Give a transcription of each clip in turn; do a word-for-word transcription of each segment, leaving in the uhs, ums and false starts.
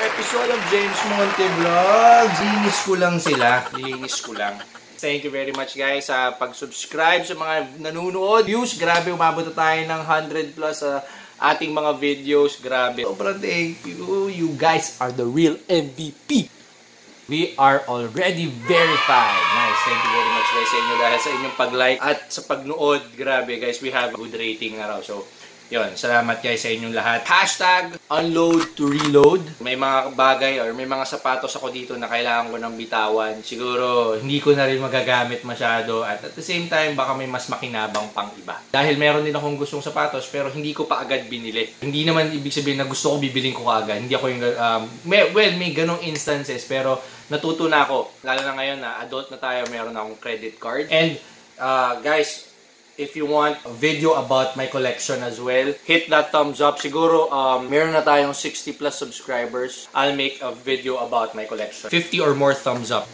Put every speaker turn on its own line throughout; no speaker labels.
episode of James Monte Vlogs. Linis ko lang sila. Linis ko lang. Thank you very much guys sa pag-subscribe sa mga nanonood. Views, grabe, umabot na tayo ng one hundred plus sa uh, ating mga videos. Grabe. Sobrang thank you. You guys are the real M V P. We are already verified. Nice. Thank you very much guys sa inyo dahil sa inyong pag-like at sa pag-nood. Grabe guys, we have a good rating na raw. So, yun, salamat guys sa inyong lahat. Hashtag unload to reload. May mga bagay or may mga sapatos ako dito na kailangan ko ng bitawan. Siguro hindi ko na rin magagamit masyado at at the same time baka may mas makinabang pang iba. Dahil meron din akong gustong sapatos pero hindi ko pa agad binili. Hindi naman ibig sabihin na gusto ko bibiling ko agad. Hindi ako yung um, may, well, may ganong instances pero natuto na ako. Lalo na ngayon na adult na tayo, meron akong credit card. And uh, guys, if you want a video about my collection as well, hit that thumbs up. Siguro, um, meron na tayong sixty plus subscribers. I'll make a video about my collection. fifty or more thumbs up.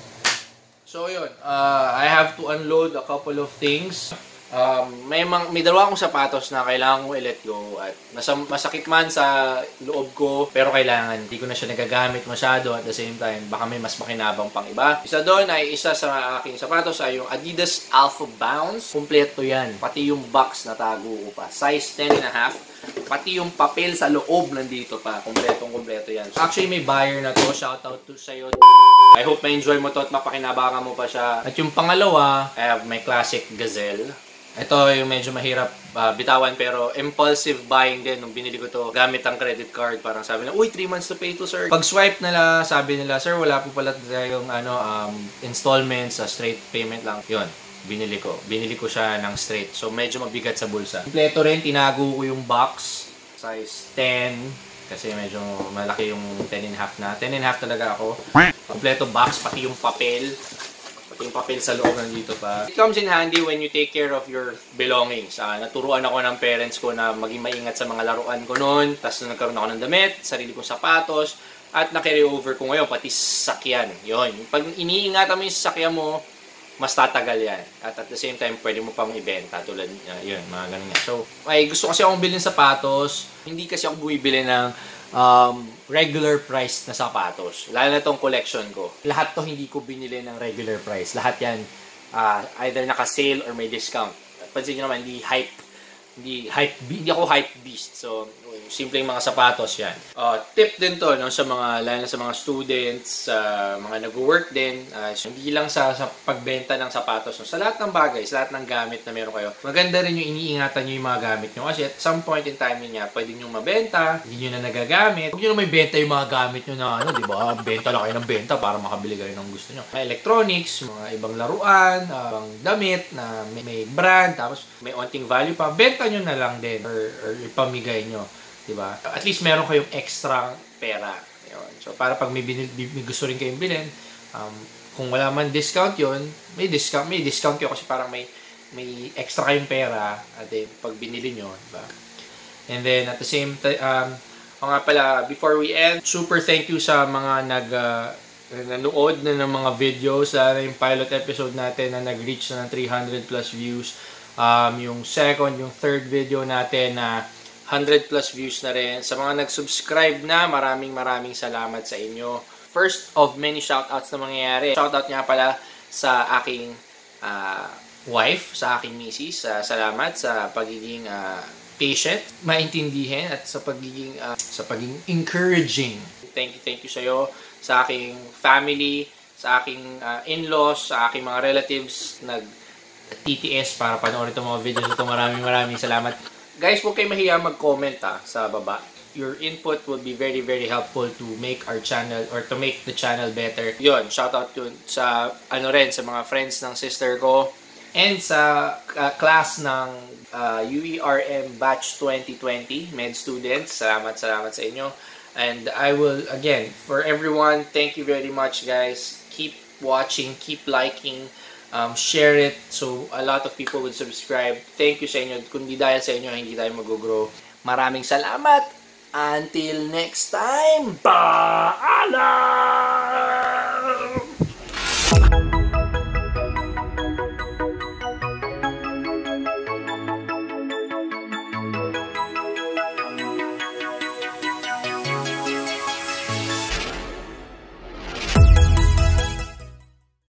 So, yun. Uh, I have to unload a couple of things. Um, may, mang, may dalawa akong sapatos na kailangan ko i-let go. At masam, masakit man sa loob ko, pero kailangan. Hindi ko na siya nagagamit masyado at the same time. Baka may mas makinabang pang iba. Isa doon ay isa sa aking sapatos ay yung Adidas Alpha Bounce. Kompleto yan. Pati yung box na tago ko pa. Size ten and a half. Pati yung papel sa loob nandito pa. Kompletong kompleto yan. So, actually may buyer na to. Shoutout to sa'yo. I hope ma-enjoy mo to at mapakinabangan mo pa siya. At yung pangalawa, I have my classic Gazelle. Ito yung medyo mahirap uh, bitawan pero impulsive buying din nung binili ko to gamit ang credit card. Parang sabi nila, uy, three months to pay to sir. Pag swipe nila, sabi nila, sir, wala po pala tayong ano, um, installments, uh, straight payment lang. Yun, binili ko. Binili ko siya ng straight. So medyo mabigat sa bulsa. Kompleto rin, tinago ko yung box. Size ten. Kasi medyo malaki yung ten and a half na. ten and a half talaga ako. Kompleto box, pati yung papel. Yung papel sa loob nandito pa. It comes in handy when you take care of your belongings. Uh, naturuan ako ng parents ko na maging maingat sa mga laruan ko noon. Tapos nung nagkaroon ako ng damit, sarili kong sapatos, at na-carry over ko ngayon, pati sakyan. Yun. Pag iniingatan mo yung sakyan mo, mas tatagal yan. At at the same time, pwede mo pang ibenta. Tulad, uh, yun, mga ganun yan. So, ay, gusto kasi akong bilhin sapatos. Hindi kasi ako bumibili ng um, regular price na sapatos. Lalo na itong collection ko. Lahat to hindi ko binili ng regular price. Lahat yan uh, either naka-sale or may discount. Pansin nyo naman, hindi hype. Hindi, hype, hindi ako hype beast. So, simpleng mga sapatos yan. Uh, tip din to no, sa mga, lalo na sa mga students, sa uh, mga nag-work din. Uh, so hindi lang sa, sa pagbenta ng sapatos. No, sa lahat ng bagay, sa lahat ng gamit na meron kayo, maganda rin yung iniingatan nyo yung mga gamit nyo. Kasi at some point in time yun nga, pwede nyo mabenta, hindi nyo na nagagamit. Huwag nyo na may benta yung mga gamit nyo na, ano, di ba? Benta lang kayo ng benta para makabili kayo ng gusto nyo. May electronics, mga ibang laruan, uh, ibang damit na may, may brand, tapos may onting value pa. Benta nyo na lang din or, or ipamigay nyo. Diba? At least meron kayong extra pera. Yun. So, para pag may, binil, may gusto rin kayong bilhin, um, kung wala man discount yun, may discount, may discount yun kasi parang may, may extra kayong pera at eh, pag binili nyo. Diba? And then, at the same time, um, o nga pala, before we end, super thank you sa mga nag, uh, nanood na ng mga videos. Sana yung pilot episode natin na nag-reach na ng three hundred plus views. Um, yung second, yung third video natin na one hundred plus views na rin. Sa mga nag-subscribe na, maraming maraming salamat sa inyo. First of many shoutouts na mangyayari. Shoutout nga pala sa aking uh, wife, sa aking misis. Uh, salamat sa pagiging uh, patient, maintindihin, at sa pagiging, uh, sa pagiging encouraging. Thank you, thank you sa iyo, sa aking family, sa aking uh, in-laws, sa aking mga relatives, nag-T T S para panoorin itong mga videos ito. Maraming maraming salamat. Guys, huwag kayo mahiya mag-comment ah, sa baba. Your input will be very, very helpful to make our channel or to make the channel better. Yun, shoutout yun sa, ano rin, sa mga friends ng sister ko and sa uh, class ng uh, U E R M Batch twenty twenty, med students. Salamat, salamat sa inyo. And I will, again, for everyone, thank you very much, guys. Keep watching, keep liking. Um, share it so a lot of people will subscribe. Thank you sa inyo. Kundi dahil sa inyo, hindi tayo mag-grow. Maraming salamat. Until next time. Paalam!